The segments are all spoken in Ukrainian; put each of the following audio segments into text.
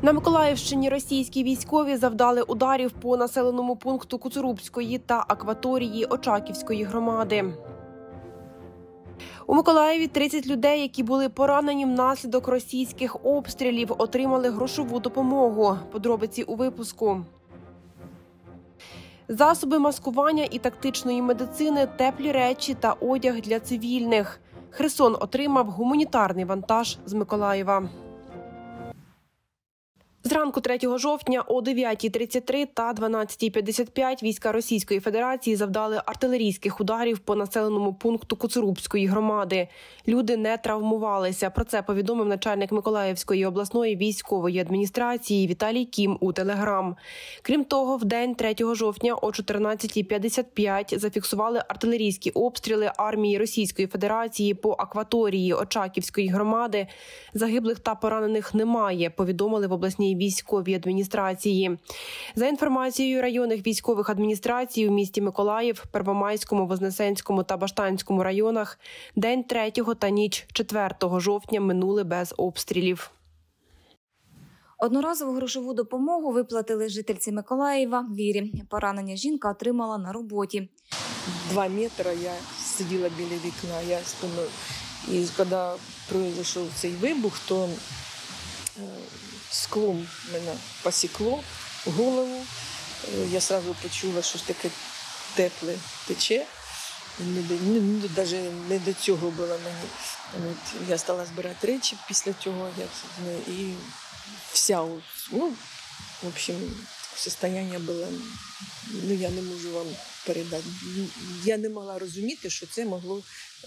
На Миколаївщині російські військові завдали ударів по населеному пункту Коцурубської та акваторії Очаківської громади. У Миколаєві 30 людей, які були поранені внаслідок російських обстрілів, отримали грошову допомогу. Подробиці у випуску. Засоби маскування і тактичної медицини, теплі речі та одяг для цивільних. Херсон отримав гуманітарний вантаж з Миколаєва. Зранку 3 жовтня о 9:33 та 12:55 війська Російської Федерації завдали артилерійських ударів по населеному пункту Коцурубської громади. Люди не травмувалися. Про це повідомив начальник Миколаївської обласної військової адміністрації Віталій Кім у Телеграм. Крім того, в день 3 жовтня о 14:55 зафіксували артилерійські обстріли армії Російської Федерації по акваторії Очаківської громади. Загиблих та поранених немає, повідомили в обласній військовій адміністрації. За інформацією районних військових адміністрацій у місті Миколаїв, Первомайському, Вознесенському та Баштанському районах день 3 та ніч 4 жовтня минули без обстрілів. Одноразову грошову допомогу виплатили жительці Миколаєва Вірі. Поранення жінка отримала на роботі. 2 метри я сиділа біля вікна, я спиною. І коли пройшов цей вибух, то склом мене посікло голову. Я одразу почула, що ж таке тепле тече. Навіть не до цього було мені. Я стала збирати речі після цього. І вся, в общем, состояние було, я не можу вам передати. Я не могла розуміти, що це могло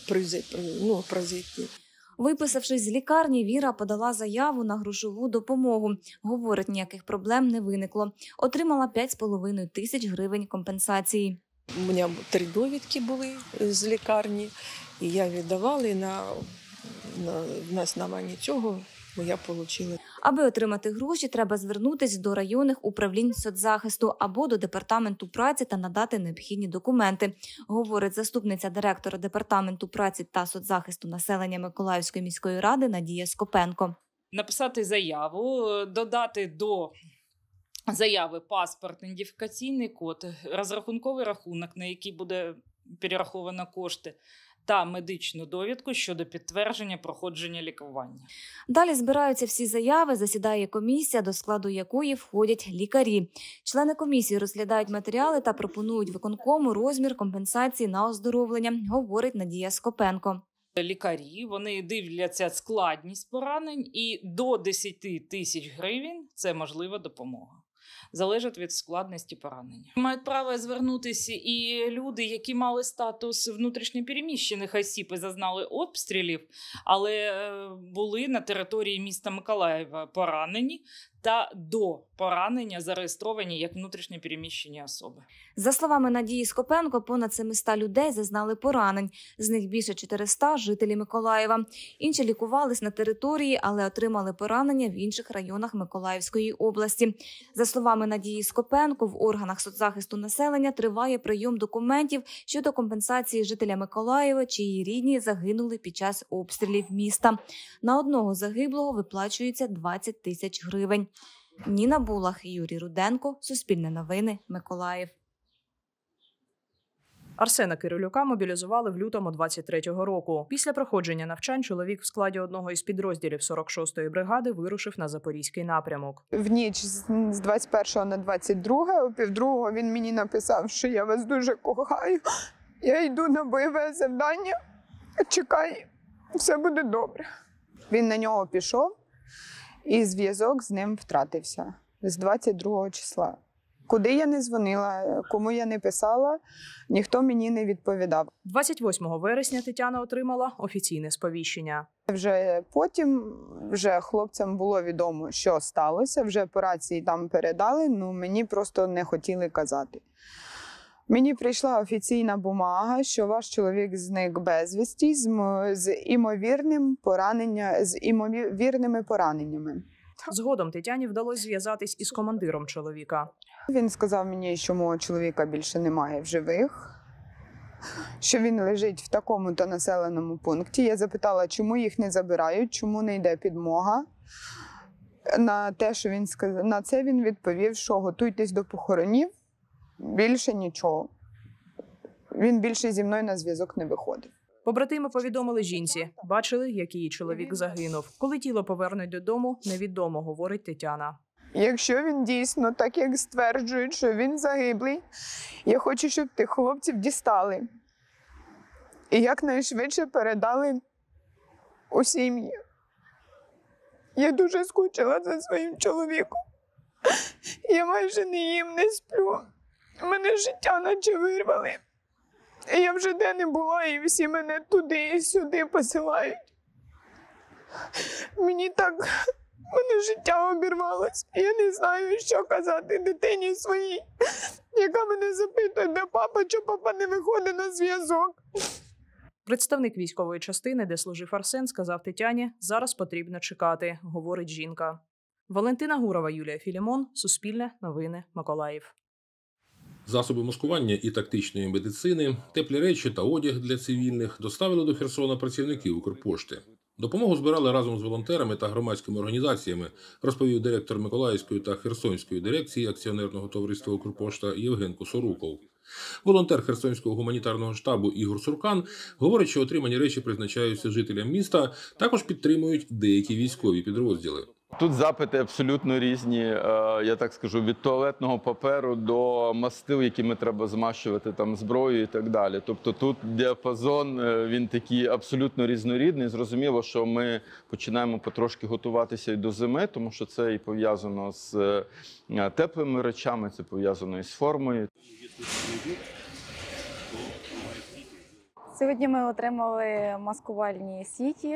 произойти. Виписавшись з лікарні, Віра подала заяву на грошову допомогу. Говорить, ніяких проблем не виникло. Отримала 5,5 тисяч гривень компенсації. У мене 3 довідки були з лікарні, і я віддавала, і на основанні цього я отримала. Аби отримати гроші, треба звернутися до районних управлінь соцзахисту або до департаменту праці та надати необхідні документи, говорить заступниця директора департаменту праці та соцзахисту населення Миколаївської міської ради Надія Скопенко. Написати заяву, додати до заяви паспорт, ідентифікаційний код, розрахунковий рахунок, на який буде перераховано кошти, та медичну довідку щодо підтвердження проходження лікування. Далі збираються всі заяви, засідає комісія, до складу якої входять лікарі. Члени комісії розглядають матеріали та пропонують виконкому розмір компенсації на оздоровлення, говорить Надія Скопенко. Лікарі, вони дивляться складність поранень і до 10 тисяч гривень – це можлива допомога. Залежить від складності поранення. Мають право звернутися і люди, які мали статус внутрішньопереміщених осіб і зазнали обстрілів, але були на території міста Миколаєва поранені та до поранення зареєстровані як внутрішньопереміщені особи. За словами Надії Скопенко, понад 700 людей зазнали поранень. З них більше 400 – жителі Миколаєва. Інші лікувались на території, але отримали поранення в інших районах Миколаївської області. За словами Надії Скопенко, в органах соцзахисту населення триває прийом документів щодо компенсації жителя Миколаєва, чиї рідні загинули під час обстрілів міста. На одного загиблого виплачується 20 тисяч гривень. Ніна Булах, Юрій Руденко, Суспільне новини, Миколаїв. Арсена Кирилюка мобілізували в лютому 23-го року. Після проходження навчань чоловік в складі одного із підрозділів 46-ї бригади вирушив на Запорізький напрямок. В ніч з 21 на 22, о півдругого він мені написав, що я вас дуже кохаю, я йду на бойове завдання, чекай, все буде добре. Він на нього пішов, і зв'язок з ним втратився з 22 числа. Куди я не дзвонила, кому я не писала, ніхто мені не відповідав. 28 вересня Тетяна отримала офіційне сповіщення. Вже потім хлопцям було відомо, що сталося, вже по рації там передали, мені просто не хотіли казати. Мені прийшла офіційна бумага, що ваш чоловік зник безвісті з імовірними пораненнями. Згодом Тетяні вдалося зв'язатись із командиром чоловіка. Він сказав мені, що мого чоловіка більше немає в живих, що він лежить в такому-то населеному пункті. Я запитала, чому їх не забирають, чому не йде підмога. На те, що він сказав, на це він відповів, що готуйтесь до похоронів, більше нічого. Він більше зі мною на зв'язок не виходив. Побратими повідомили жінці. Бачили, як її чоловік загинув. Коли тіло повернуть додому, невідомо, говорить Тетяна. Якщо він дійсно, так як стверджують, що він загиблий, я хочу, щоб тих хлопців дістали. І якнайшвидше передали у сім'ї. Я дуже скучила за своїм чоловіком. Я майже не їм, не сплю. Мене життя наче вирвали. Я вже де не була, і всі мене туди і сюди посилають. Мене життя обірвалося. Я не знаю, що казати дитині своїй, яка мене запитує, де папа, чого папа не виходить на зв'язок. Представник військової частини, де служив Арсен, сказав Тетяні, зараз потрібно чекати, говорить жінка. Валентина Гурова, Юлія Філімон, Суспільне, Новини, Миколаїв. Засоби маскування і тактичної медицини, теплі речі та одяг для цивільних доставили до Херсона працівники Укрпошти. Допомогу збирали разом з волонтерами та громадськими організаціями, розповів директор Миколаївської та Херсонської дирекції акціонерного товариства «Укрпошта» Євген Косоруков. Волонтер Херсонського гуманітарного штабу Ігор Суркан говорить, що отримані речі призначаються жителям міста, також підтримують деякі військові підрозділи. Тут запити абсолютно різні, я так скажу, від туалетного паперу до мастил, якими треба змащувати там зброю і так далі. Тобто тут діапазон, він такий абсолютно різнорідний. Зрозуміло, що ми починаємо потрошки готуватися і до зими, тому що це і пов'язано з теплими речами, це пов'язано і з формою. Сьогодні ми отримали маскувальні сіті.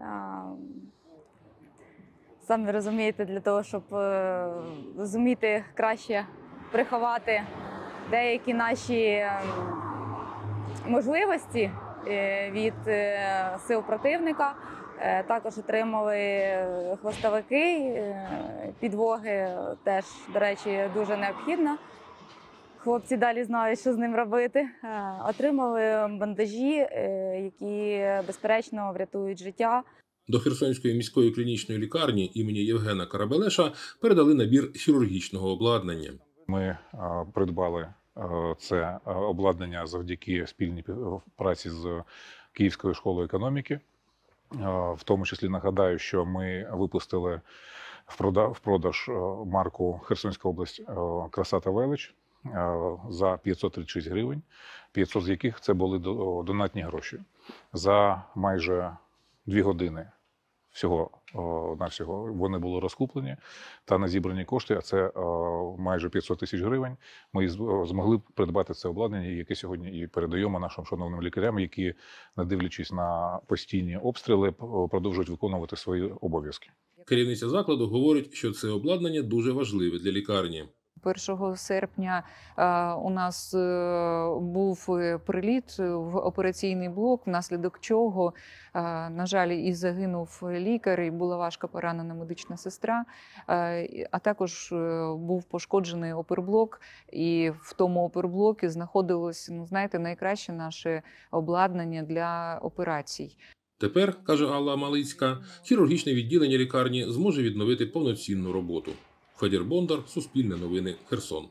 Самі розумієте, для того, щоб зуміти краще приховати деякі наші можливості від сил противника. Також отримали хвостовики, підвоги теж, до речі, дуже необхідно. Хлопці далі знають, що з ним робити. Отримали бандажі, які, безперечно, врятують життя. До Херсонської міської клінічної лікарні імені Євгена Карабелеша передали набір хірургічного обладнання. Ми придбали це обладнання завдяки спільній праці з Київською школою економіки. В тому числі нагадаю, що ми випустили в продаж марку Херсонська область «Краса та велич» за 536 гривень, 500 з яких це були донатні гроші. За майже 2 години всього-навсього вони були розкуплені та на зібрані кошти, а це майже 500 тисяч гривень, ми змогли придбати це обладнання, яке сьогодні і передаємо нашим шановним лікарям, які, не дивлячись на постійні обстріли, продовжують виконувати свої обов'язки. Керівниця закладу говорить, що це обладнання дуже важливе для лікарні. 1 серпня у нас був приліт в операційний блок, внаслідок чого, на жаль, і загинув лікар, і була важко поранена медична сестра, а також був пошкоджений оперблок, і в тому оперблокі знаходилось, найкраще наше обладнання для операцій. Тепер, каже Алла Малицька, хірургічне відділення лікарні зможе відновити повноцінну роботу. Федір Бондар, Суспільне новини, Херсон.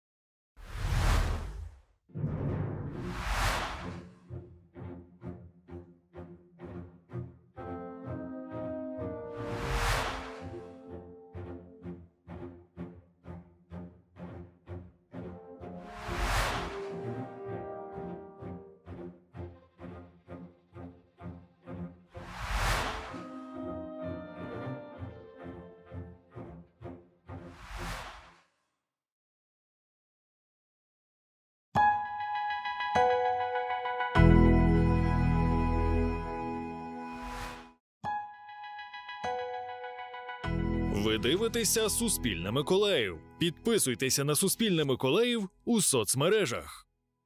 Ви дивитеся «Суспільне Миколаїв». Підписуйтеся на «Суспільне Миколаїв» у соцмережах.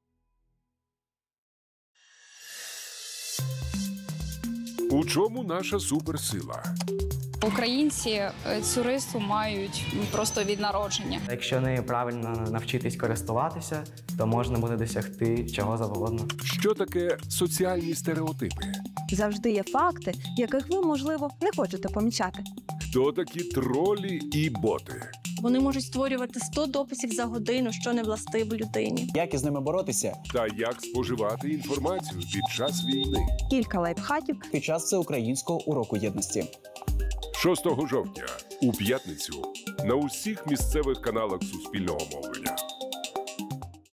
У чому наша суперсила? Українці цю рису мають просто від народження. Якщо нею правильно навчитись користуватися, то можна буде досягти чого завгодно. Що таке соціальні стереотипи? Завжди є факти, яких ви, можливо, не хочете помічати. Хто такі тролі і боти? Вони можуть створювати 100 дописів за годину, що не властиво людині. Як із ними боротися? Та як споживати інформацію під час війни? Кілька лайфхаків Під час всеукраїнського уроку єдності. 6 жовтня у п'ятницю на усіх місцевих каналах Суспільного мовлення.